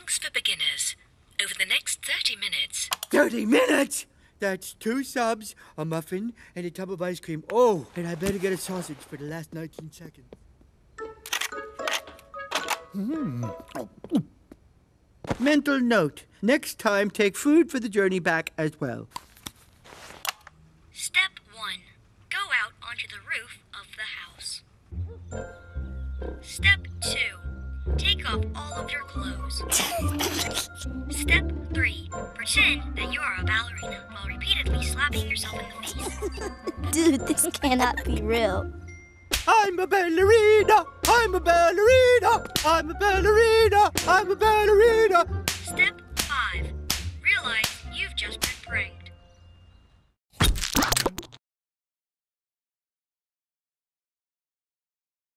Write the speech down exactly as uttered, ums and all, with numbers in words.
Snacks for beginners. Over the next thirty minutes... thirty minutes? That's two subs, a muffin, and a tub of ice cream. Oh, and I better get a sausage for the last nineteen seconds. Mm. Mental note. Next time, take food for the journey back as well. Step one. Go out onto the roof of the house. Step two. Take off all of your clothes. Step three. Pretend that you are a ballerina while repeatedly slapping yourself in the face. Dude, this cannot be real. I'm a ballerina! I'm a ballerina! I'm a ballerina! I'm a ballerina! Step five. Realize